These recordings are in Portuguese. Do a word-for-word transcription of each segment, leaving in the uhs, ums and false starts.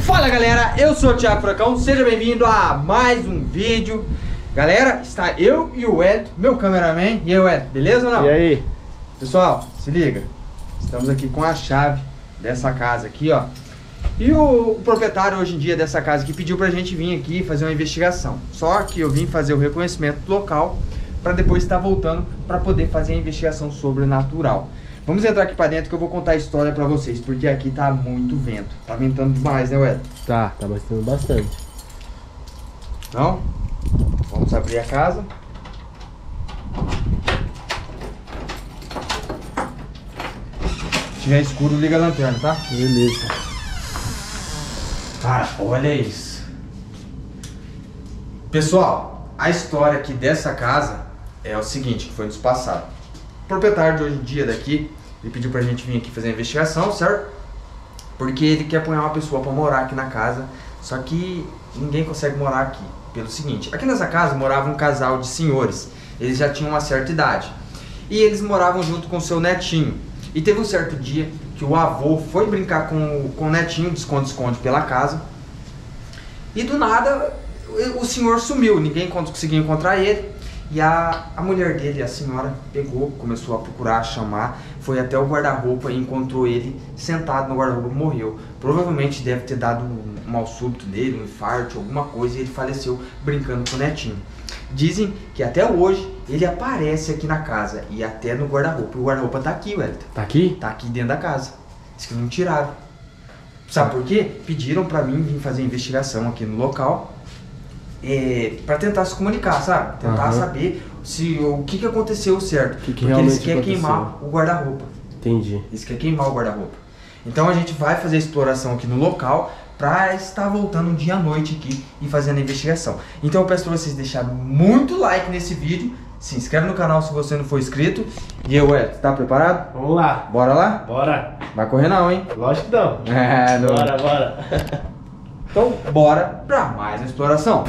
Fala galera, eu sou o Thiago Furacão, seja bem-vindo a mais um vídeo. Galera, está eu e o Wellington, meu cameraman. E aí, Wellington, beleza ou não? E aí? Pessoal, se liga, estamos aqui com a chave dessa casa aqui, ó. E o, o proprietário hoje em dia dessa casa aqui pediu pra gente vir aqui fazer uma investigação. Só que eu vim fazer o reconhecimento do local para depois estar voltando para poder fazer a investigação sobrenatural. Vamos entrar aqui pra dentro que eu vou contar a história pra vocês, porque aqui tá muito vento. Tá ventando demais, né, Wellington? Tá, tá bastante bastante. Então, vamos abrir a casa. Se tiver escuro, liga a lanterna, tá? Beleza. Cara, olha isso. Pessoal, a história aqui dessa casa é o seguinte, que foi nos passado. O proprietário de hoje em dia daqui, ele pediu pra gente vir aqui fazer a investigação, certo? Porque ele quer apanhar uma pessoa pra morar aqui na casa, só que ninguém consegue morar aqui. Pelo seguinte, aqui nessa casa morava um casal de senhores, eles já tinham uma certa idade. E eles moravam junto com o seu netinho. E teve um certo dia que o avô foi brincar com, com o netinho, de esconde-esconde pela casa. E do nada, o senhor sumiu, ninguém conseguiu encontrar ele. E a, a mulher dele, a senhora, pegou, começou a procurar, a chamar, foi até o guarda-roupa e encontrou ele sentado no guarda-roupa, morreu. Provavelmente deve ter dado um, um mal súbito nele, um infarto, alguma coisa, e ele faleceu brincando com o netinho. Dizem que até hoje ele aparece aqui na casa e até no guarda-roupa. O guarda-roupa tá aqui, Wellington. Tá aqui? Tá aqui dentro da casa. Diz que não tiraram. Sabe por quê? Pediram pra mim vir fazer investigação aqui no local. É, para tentar se comunicar, sabe? Tentar uhum. saber se, o que, que aconteceu certo. Que que porque eles querem aconteceu. queimar o guarda-roupa. Entendi. Eles querem queimar o guarda-roupa. Então a gente vai fazer a exploração aqui no local para estar voltando um dia à noite aqui e fazendo a investigação. Então eu peço para vocês deixarem muito like nesse vídeo, se inscreve no canal se você não for inscrito. E eu, Wellington, tá preparado? Vamos lá. Bora lá? Bora. Vai correr não, hein? Lógico que não. É, não. Bora, bora. Então, bora pra mais uma exploração.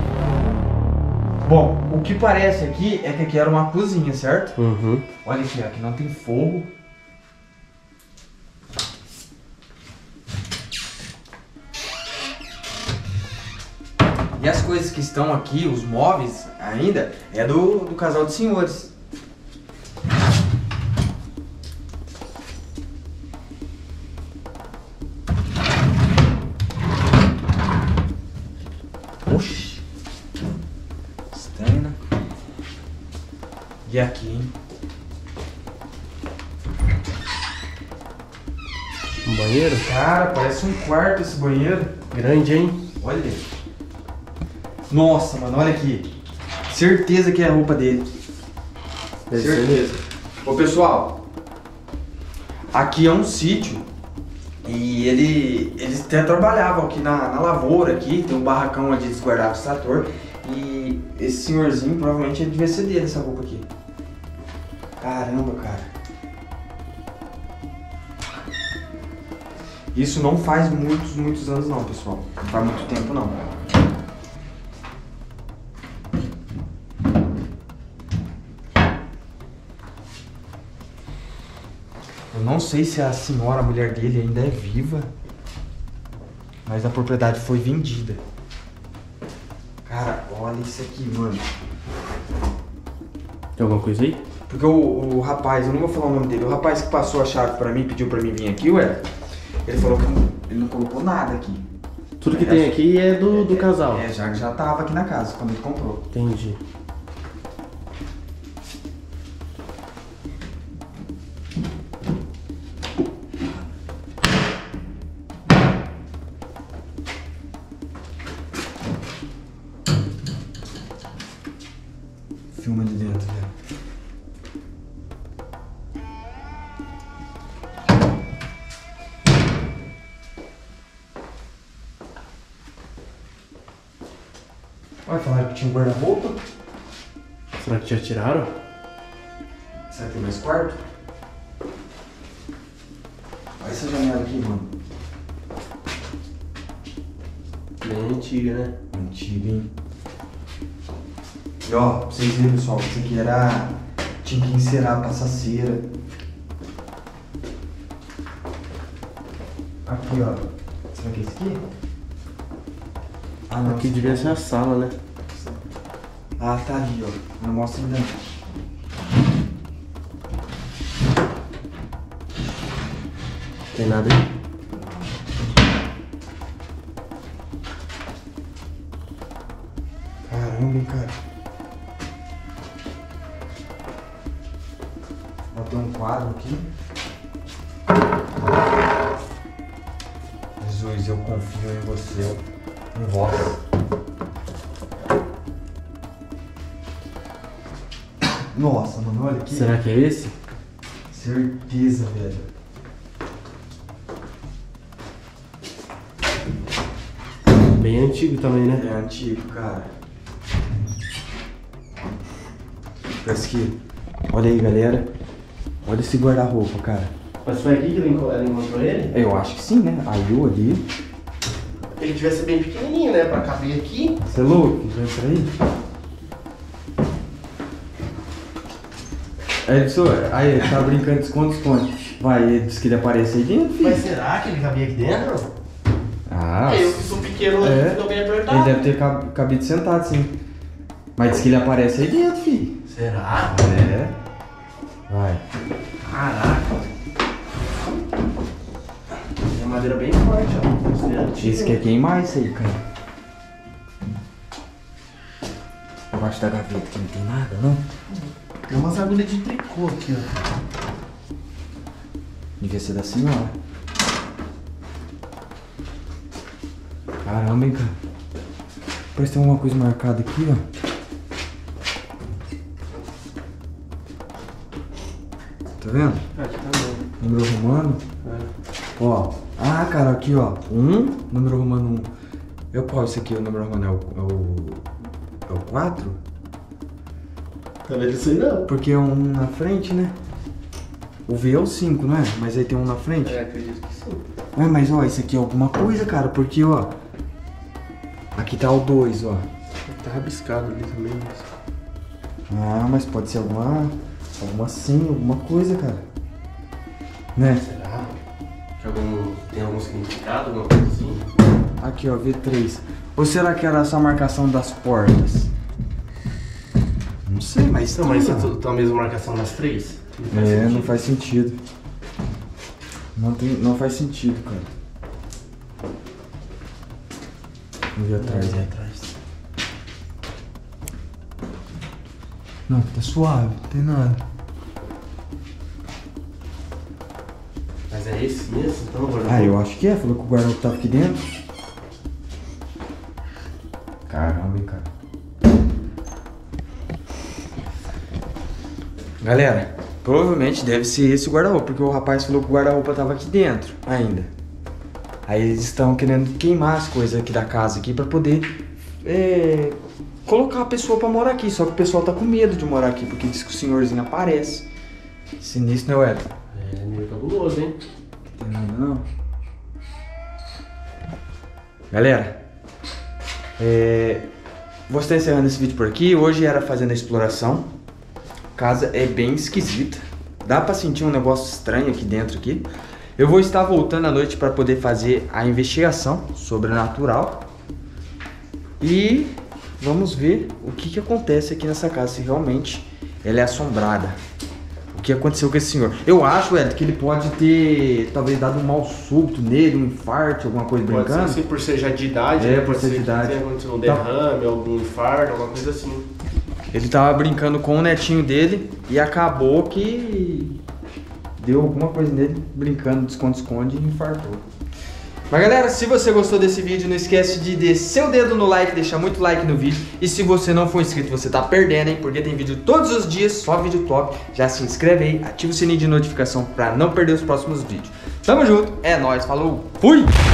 Bom, o que parece aqui é que aqui era uma cozinha, certo? Uhum. Olha aqui, ó, aqui não tem fogo. E as coisas que estão aqui, os móveis ainda, é do, do casal de senhores. Oxi. Estranho, né? E aqui, hein? Um banheiro? Cara, parece um quarto esse banheiro. Grande, hein? Olha. Nossa, mano, olha aqui. Certeza que é a roupa dele. Deve ser Certeza. Ô, pessoal, aqui é um sítio. E ele, eles até trabalhavam aqui na, na lavoura aqui. Tem um barracão onde eles guardavam o trator. E esse senhorzinho, provavelmente ele devia ser dele, essa roupa aqui. Caramba, cara. Isso não faz muitos, muitos anos não, pessoal. Não faz muito tempo não. Eu não sei se a senhora, a mulher dele, ainda é viva. Mas a propriedade foi vendida. Cara, olha isso aqui, mano. Tem alguma coisa aí? Porque o, o rapaz, eu não vou falar o nome dele, o rapaz que passou a chave pra mim, pediu pra mim vir aqui, ué, ele falou que não, ele não colocou nada aqui. Tudo que tem aqui é do, do casal. É, já, já tava aqui na casa quando ele comprou. Entendi. Filma de dentro, velho. Olha, falaram que tinha um guarda-roupa. Será que já tiraram? Será que tem mais quarto? Olha essa janela aqui, mano. Bem antiga, né? Antiga, hein? E ó, pra vocês verem, pessoal, isso aqui era... Tinha que encerar a passaceira. Aqui, ó. Será que é esse aqui? Ah, não. Aqui devia ser a sala, né? Ah, tá ali, ó. Não mostra ainda. Tem nada aí? Caramba, hein, cara. Ó, tem um quadro aqui. Jesus, eu confio em você. Em vós. Nossa, mano, olha aqui. Será que é esse? Certeza, velho. Bem antigo também, né? É antigo, cara. Parece que... Olha aí, galera. Olha esse guarda-roupa, cara. Mas foi aqui que ela enco- ela encontrou ele? Eu acho que sim, né? Aí eu ali. Ele devia ser bem pequenininho, né? Pra caber aqui. Você é louco? Vai pra aí? É isso, aí ele tá brincando de esconde-esconde. Vai, ele disse que ele aparece aí dentro, filho. Mas será que ele cabia aqui dentro? Ah, É, eu que sou pequeno, é. ficou bem apertado. Ele deve ter cab- cabido sentado, sim. Mas diz que ele aparece aí dentro, filho. Será? É. Vai. Caraca. É madeira bem forte, ó. Isso é antigo. Esse quer queimar isso aí, cara. Abaixo da gaveta que não tem nada, não? Tem umas agulhas de tricô aqui, ó. Devia ser da senhora. Caramba, hein, cara. Parece que tem alguma coisa marcada aqui, ó. Tá vendo? Ah, aqui tá bom. Número romano. É. Ó. Ah, cara, aqui, ó. Um, número romano um. É o qual esse aqui? O número romano é o... É o... É o quatro? Tá vendo isso aí não? Porque é um na frente, né? O V é o cinco, não é? Mas aí tem um na frente. É, acredito que sim. Ué, mas ó, isso aqui é alguma coisa, cara. Porque, ó... Aqui tá o dois, ó. Tá rabiscado ali também, mas... Ah, mas pode ser alguma... Alguma sim, alguma coisa, cara. Né? Será? Que algum... Tem algum significado, alguma coisa assim? Aqui, ó, V três. Ou será que era essa marcação das portas? Não sei, mas... Não, mas tá, isso é a mesma marcação das três? Não faz É, sentido. não faz sentido. Não, tem, não faz sentido, cara. Vamos ver atrás, Ali né? atrás. Não, tá suave, não tem nada. Mas é esse mesmo? Então, agora. Ah, eu acho que é. Falou que o guarda-roupa tava aqui dentro. Caramba, hein, cara. Galera, provavelmente deve ser esse o guarda-roupa, porque o rapaz falou que o guarda-roupa tava aqui dentro ainda. Aí eles estão querendo queimar as coisas aqui da casa aqui pra poder é, colocar a pessoa pra morar aqui. Só que o pessoal tá com medo de morar aqui, porque diz que o senhorzinho aparece. Sinistro, né, Edson? É meio cabuloso, hein? Não tem nada não. Galera, é, vou estar encerrando esse vídeo por aqui. Hoje era fazendo a exploração. A casa é bem esquisita. Dá pra sentir um negócio estranho aqui dentro aqui. Eu vou estar voltando à noite para poder fazer a investigação sobrenatural. E vamos ver o que, que acontece aqui nessa casa, se realmente ela é assombrada. O que aconteceu com esse senhor? Eu acho, Ed, que ele pode ter talvez dado um mal súbito nele, um infarto, alguma coisa Pode brincando. ser assim, por ser já de idade. É, né? por Pode ser de que idade. tenha acontecido um Tá. derrame, algum infarto, alguma coisa assim. Ele tava brincando com o netinho dele e acabou que deu alguma coisa nele, brincando de esconde-esconde e infartou. Mas galera, se você gostou desse vídeo, não esquece de descer o dedo no like, deixar muito like no vídeo. E se você não for inscrito, você tá perdendo, hein? Porque tem vídeo todos os dias, só vídeo top. Já se inscreve aí, ativa o sininho de notificação pra não perder os próximos vídeos. Tamo junto, é nóis, falou, fui!